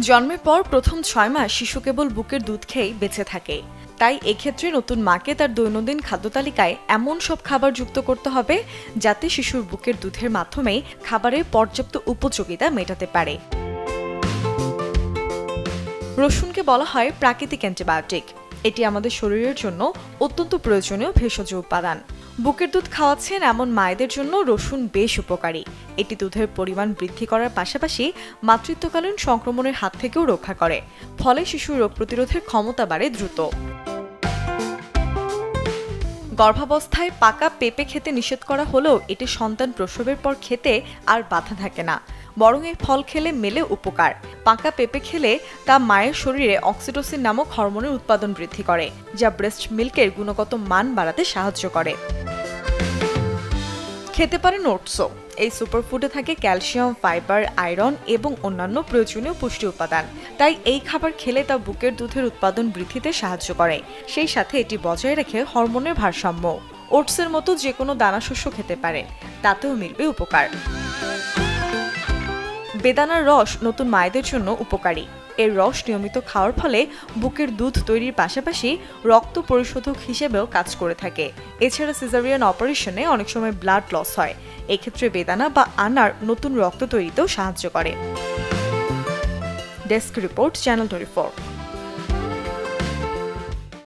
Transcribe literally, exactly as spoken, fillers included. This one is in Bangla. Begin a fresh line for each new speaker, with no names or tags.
জন্মের পর প্রথম ছয় মাস শিশু কেবল বুকের দুধ খেয়েই বেঁচে থাকে। তাই এক্ষেত্রে নতুন মাকে তার দৈনন্দিন খাদ্য তালিকায় এমন সব খাবার যুক্ত করতে হবে যাতে শিশুর বুকের দুধের মাধ্যমে খাবারের পর্যাপ্ত উপযোগিতা মেটাতে পারে। রসুনকে বলা হয় প্রাকৃতিক অ্যান্টিবায়োটিক। এটি আমাদের শরীরের জন্য অত্যন্ত প্রয়োজনীয় ভেষজ উপাদান। বুকের দুধ খাওয়াচ্ছেন এমন মায়েদের জন্য রসুন বেশ উপকারী। এটি দুধের পরিমাণ বৃদ্ধি করার পাশাপাশি মাতৃত্বকালীন সংক্রমণের হাত থেকেও রক্ষা করে, ফলে শিশুর রোগ প্রতিরোধের ক্ষমতা বাড়ে দ্রুত। গর্ভাবস্থায় পাকা পেঁপে খেতে নিষেধ করা হলেও এটি সন্তান প্রসবের পর খেতে আর বাধা থাকে না, বরং এই ফল খেলে মেলে উপকার। পাকা পেঁপে খেলে তা মায়ের শরীরে অক্সিটোসিন নামক হরমোনের উৎপাদন বৃদ্ধি করে, যা ব্রেস্ট মিল্কের গুণগত মান বাড়াতে সাহায্য করে। খেতে পারেন ওটসও। এই সুপারফুডে থাকে ক্যালসিয়াম, ফাইবার, আয়রন এবং অন্যান্য প্রয়োজনীয় পুষ্টি উপাদান। তাই এই খাবার খেলে তা বুকের দুধের উৎপাদন বৃদ্ধিতে সাহায্য করে, সেই সাথে এটি বজায় রাখে হরমোনের ভারসাম্য। ওটসের মতো যে কোনো দানাশস্য খেতে পারেন, তাতেও মিলবে উপকার। বেদানার রস নতুন মায়েদের জন্য উপকারী। এর রস নিয়মিত খাওয়ার ফলে বুকের দুধ তৈরির পাশাপাশি রক্ত পরিশোধক হিসেবেও কাজ করে থাকে। এছাড়া সিজারিয়ান অপারেশনে অনেক সময় ব্লাড লস হয়, এক্ষেত্রে বেদানা বা আনার নতুন রক্ত তৈরিতেও সাহায্য করে। Desk report, channel twenty four.